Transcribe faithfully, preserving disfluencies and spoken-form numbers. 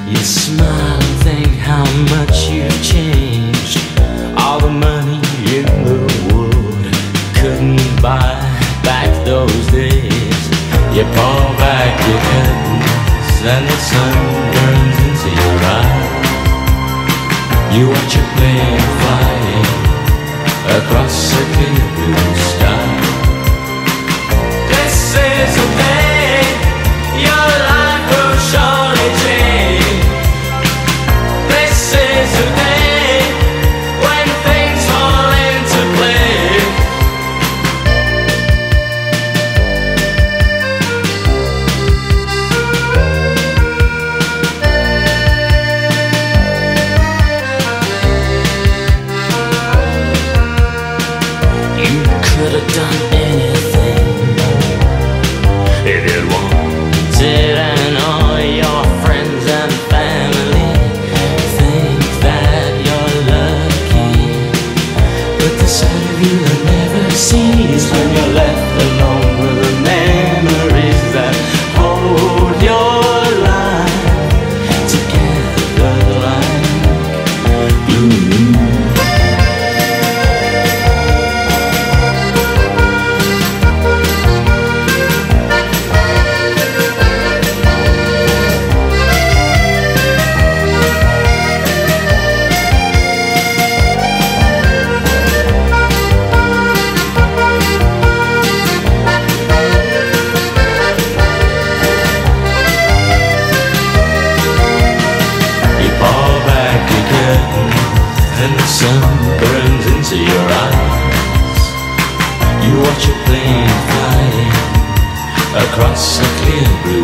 You smile and think how much you've changed. All the money in the world couldn't buy back those days. You pull back your curtains and the sun burns into your eyes. You watch a plane flying across a clear blue sky. This is the day your life will surely change. This is the day when things fall into place. You could have done anything if you wanted, and all your friends and family think that you're lucky. But the side of you that never sees when you're left alone with the memories that hold your life together like glue. And the sun burns into your eyes. You watch a plane flying across a clear blue